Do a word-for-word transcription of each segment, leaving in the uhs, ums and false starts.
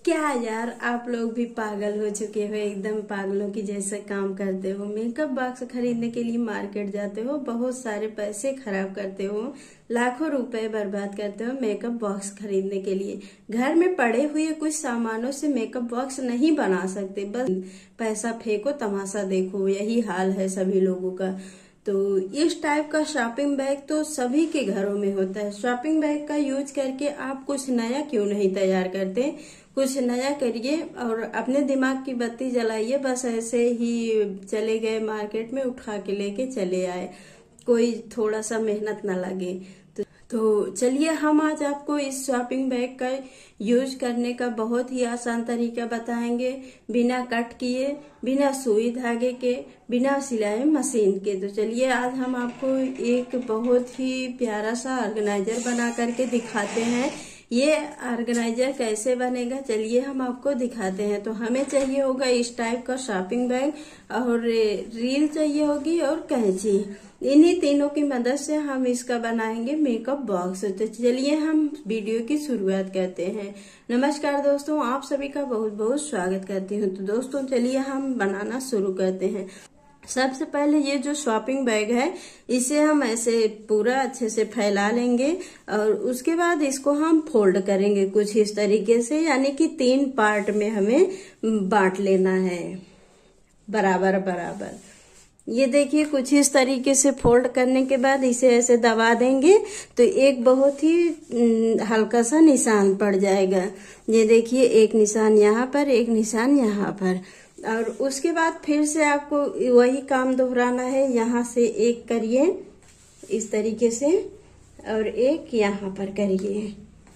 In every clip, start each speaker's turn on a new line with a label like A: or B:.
A: क्या यार, आप लोग भी पागल हो चुके हो, एकदम पागलों की जैसे काम करते हो। मेकअप बॉक्स खरीदने के लिए मार्केट जाते हो, बहुत सारे पैसे खराब करते हो, लाखों रुपए बर्बाद करते हो मेकअप बॉक्स खरीदने के लिए। घर में पड़े हुए कुछ सामानों से मेकअप बॉक्स नहीं बना सकते, बस पैसा फेंको तमाशा देखो, यही हाल है सभी लोगों का। तो इस टाइप का शॉपिंग बैग तो सभी के घरों में होता है। शॉपिंग बैग का यूज करके आप कुछ नया क्यों नहीं तैयार करते? कुछ नया करिए और अपने दिमाग की बत्ती जलाइए। बस ऐसे ही चले गए मार्केट में, उठा के लेके चले आए, कोई थोड़ा सा मेहनत ना लगे। तो, तो चलिए हम आज आपको इस शॉपिंग बैग का यूज करने का बहुत ही आसान तरीका बताएंगे, बिना कट किए, बिना सुई धागे के, बिना सिलाई मशीन के। तो चलिए आज हम आपको एक बहुत ही प्यारा सा ऑर्गेनाइजर बना करके दिखाते हैं। ये ऑर्गेनाइजर कैसे बनेगा चलिए हम आपको दिखाते हैं। तो हमें चाहिए होगा इस टाइप का शॉपिंग बैग, और रील चाहिए होगी और कैंची। इन्हीं तीनों की मदद से हम इसका बनाएंगे मेकअप बॉक्स। तो चलिए हम वीडियो की शुरुआत करते हैं। नमस्कार दोस्तों, आप सभी का बहुत बहुत स्वागत करती हूँ। तो दोस्तों चलिए हम बनाना शुरू करते हैं। सबसे पहले ये जो शॉपिंग बैग है इसे हम ऐसे पूरा अच्छे से फैला लेंगे और उसके बाद इसको हम फोल्ड करेंगे कुछ इस तरीके से, यानी कि तीन पार्ट में हमें बांट लेना है बराबर बराबर। ये देखिए कुछ इस तरीके से फोल्ड करने के बाद इसे ऐसे दबा देंगे तो एक बहुत ही हल्का सा निशान पड़ जाएगा। ये देखिए एक निशान यहाँ पर, एक निशान यहाँ पर, और उसके बाद फिर से आपको वही काम दोहराना है। यहाँ से एक करिए इस तरीके से और एक यहाँ पर करिए,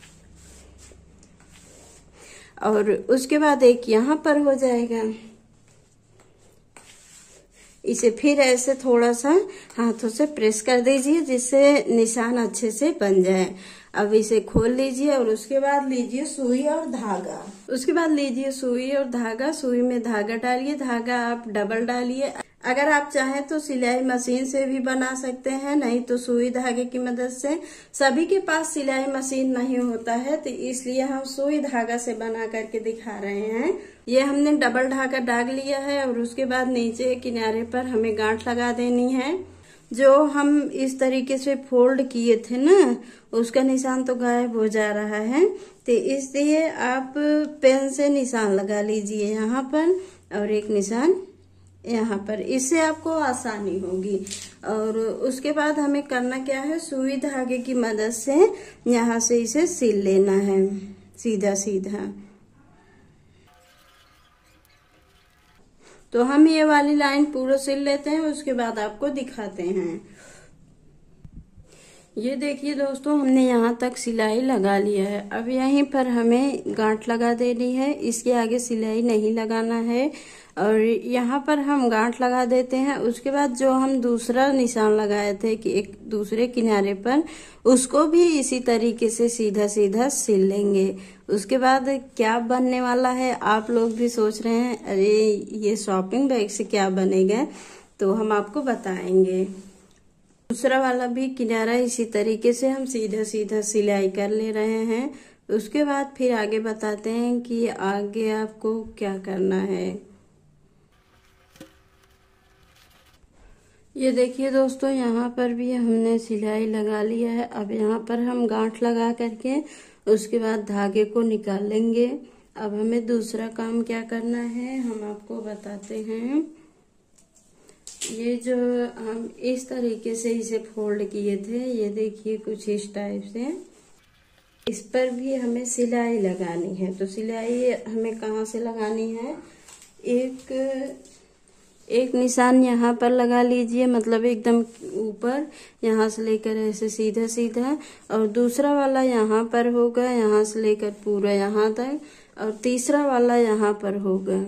A: और उसके बाद एक यहाँ पर हो जाएगा। इसे फिर ऐसे थोड़ा सा हाथों से प्रेस कर दीजिए जिससे निशान अच्छे से बन जाए। अब इसे खोल लीजिए और उसके बाद लीजिए सुई और धागा। उसके बाद लीजिए सुई और धागा, सुई में धागा डालिए, धागा आप डबल डालिए। अगर आप चाहें तो सिलाई मशीन से भी बना सकते हैं, नहीं तो सुई धागे की मदद से। सभी के पास सिलाई मशीन नहीं होता है तो इसलिए हम सुई धागा से बना करके दिखा रहे हैं। ये हमने डबल धागा डाल लिया है और उसके बाद नीचे किनारे पर हमें गांठ लगा देनी है। जो हम इस तरीके से फोल्ड किए थे ना, उसका निशान तो गायब हो जा रहा है, तो इसलिए आप पेन से निशान लगा लीजिए यहाँ पर और एक निशान यहाँ पर, इससे आपको आसानी होगी। और उसके बाद हमें करना क्या है, सुई धागे की मदद से यहाँ से इसे सिल लेना है सीधा सीधा। तो हम ये वाली लाइन पूरा सिल लेते हैं, उसके बाद आपको दिखाते हैं। ये देखिए दोस्तों, हमने यहाँ तक सिलाई लगा लिया है। अब यहीं पर हमें गांठ लगा देनी है, इसके आगे सिलाई नहीं लगाना है। और यहाँ पर हम गांठ लगा देते हैं। उसके बाद जो हम दूसरा निशान लगाए थे कि एक दूसरे किनारे पर, उसको भी इसी तरीके से सीधा सीधा सिल लेंगे। उसके बाद क्या बनने वाला है, आप लोग भी सोच रहे हैं अरे ये शॉपिंग बैग से क्या बनेगा, तो हम आपको बताएंगे। दूसरा वाला भी किनारा इसी तरीके से हम सीधा सीधा सिलाई कर ले रहे हैं। उसके बाद फिर आगे बताते हैं कि आगे आपको क्या करना है। ये देखिए दोस्तों, यहाँ पर भी हमने सिलाई लगा लिया है। अब यहाँ पर हम गांठ लगा करके उसके बाद धागे को निकाल लेंगे। अब हमें दूसरा काम क्या करना है हम आपको बताते हैं। ये जो हम इस तरीके से इसे फोल्ड किए थे, ये देखिए कुछ इस टाइप से, इस पर भी हमें सिलाई लगानी है। तो सिलाई हमें कहाँ से लगानी है, एक एक निशान यहाँ पर लगा लीजिए, मतलब एकदम ऊपर, यहाँ से लेकर ऐसे सीधा सीधा, और दूसरा वाला यहाँ पर होगा, यहाँ से लेकर पूरा यहाँ तक, और तीसरा वाला यहाँ पर होगा।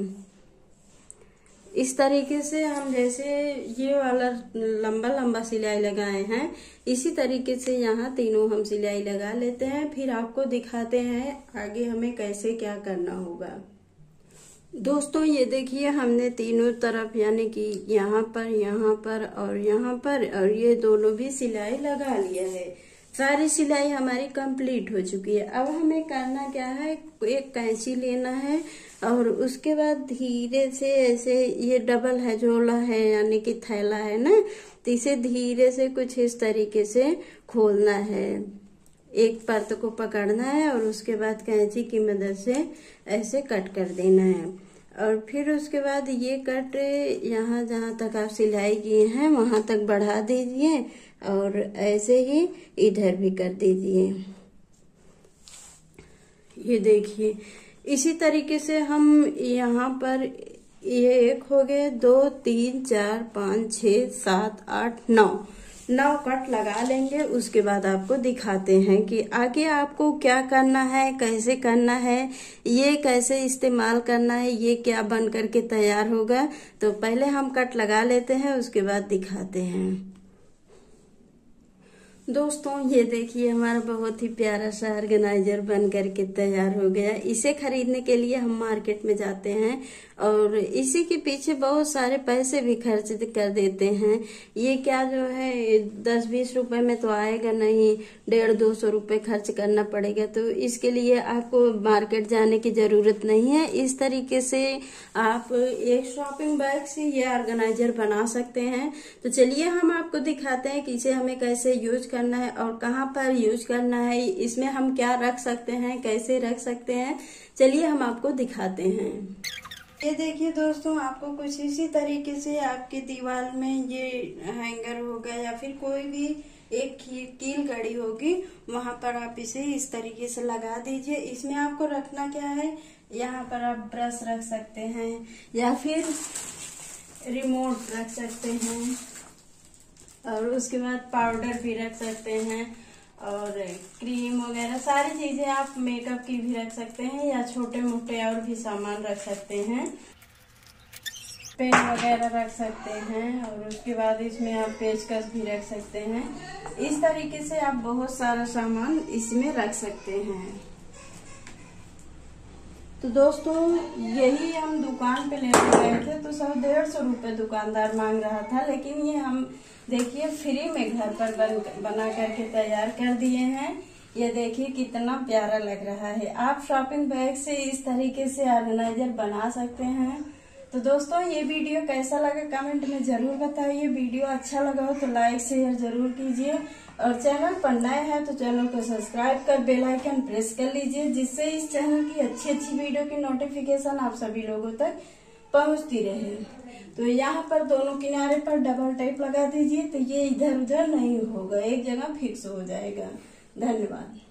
A: इस तरीके से हम जैसे ये वाला लंबा लंबा सिलाई लगाए हैं, इसी तरीके से यहाँ तीनों हम सिलाई लगा लेते हैं। फिर आपको दिखाते हैं आगे हमें कैसे क्या करना होगा। दोस्तों ये देखिए, हमने तीनों तरफ यानी कि यहाँ पर, यहाँ पर और यहाँ पर, और ये दोनों भी सिलाई लगा लिया है। सारी सिलाई हमारी कंप्लीट हो चुकी है। अब हमें करना क्या है, एक कैंची लेना है और उसके बाद धीरे से ऐसे, ये डबल है झोला है यानी कि थैला है ना, तो इसे धीरे से कुछ इस तरीके से खोलना है, एक परत को पकड़ना है और उसके बाद कैंची की मदद से ऐसे कट कर देना है। और फिर उसके बाद ये कट यहाँ जहाँ तक आप सिलाई किए हैं वहां तक बढ़ा दीजिए और ऐसे ही इधर भी कर दीजिए। ये देखिए इसी तरीके से हम यहाँ पर, ये एक हो गए, दो तीन चार पाँच छः सात आठ नौ नौ कट लगा लेंगे। उसके बाद आपको दिखाते हैं कि आगे आपको क्या करना है, कैसे करना है, ये कैसे इस्तेमाल करना है, ये क्या बन करके तैयार होगा। तो पहले हम कट लगा लेते हैं, उसके बाद दिखाते हैं। दोस्तों ये देखिए हमारा बहुत ही प्यारा सा ऑर्गेनाइजर बन करके तैयार हो गया। इसे खरीदने के लिए हम मार्केट में जाते हैं और इसी के पीछे बहुत सारे पैसे भी खर्च कर देते हैं। ये क्या जो है दस बीस रुपए में तो आएगा नहीं, डेढ़ दो सौ रुपए खर्च करना पड़ेगा। तो इसके लिए आपको मार्केट जाने की जरूरत नहीं है। इस तरीके से आप एक शॉपिंग बैग से ये ऑर्गेनाइजर बना सकते हैं। तो चलिए हम आपको दिखाते हैं कि इसे हमें कैसे यूज करना है और कहाँ पर यूज करना है, इसमें हम क्या रख सकते हैं, कैसे रख सकते हैं। चलिए हम आपको दिखाते हैं। ये देखिए दोस्तों, आपको कुछ इसी तरीके से आपकी दीवार में ये हैंगर होगा या फिर कोई भी एक कील कड़ी होगी, वहां पर आप इसे इस तरीके से लगा दीजिए। इसमें आपको रखना क्या है, यहाँ पर आप ब्रश रख सकते हैं या फिर रिमोट रख सकते हैं और उसके बाद पाउडर भी रख सकते हैं और क्रीम वगैरह सारी चीजें आप मेकअप की भी रख सकते हैं या छोटे मोटे और भी सामान रख सकते हैं, पेन वगैरह रख सकते हैं और उसके बाद इसमें आप पेचकस भी रख सकते हैं। इस तरीके से आप बहुत सारा सामान इसमें रख सकते हैं। तो दोस्तों यही हम दुकान पे लेने गए थे तो सब डेढ़ सौ रुपये दुकानदार मांग रहा था, लेकिन ये हम देखिए फ्री में घर पर बन बना करके तैयार कर दिए हैं। ये देखिए कितना प्यारा लग रहा है। आप शॉपिंग बैग से इस तरीके से ऑर्गेनाइजर बना सकते हैं। तो दोस्तों ये वीडियो कैसा लगा कमेंट में जरूर बताइए। वीडियो अच्छा लगा हो तो लाइक शेयर जरूर कीजिए और चैनल पर नए हैं तो चैनल को सब्सक्राइब कर बेल आइकन प्रेस कर लीजिए, जिससे इस चैनल की अच्छी अच्छी वीडियो की नोटिफिकेशन आप सभी लोगों तक पहुंचती रहे। तो यहाँ पर दोनों किनारे पर डबल टेप लगा दीजिए तो ये इधर उधर नहीं होगा, एक जगह फिक्स हो जाएगा। धन्यवाद।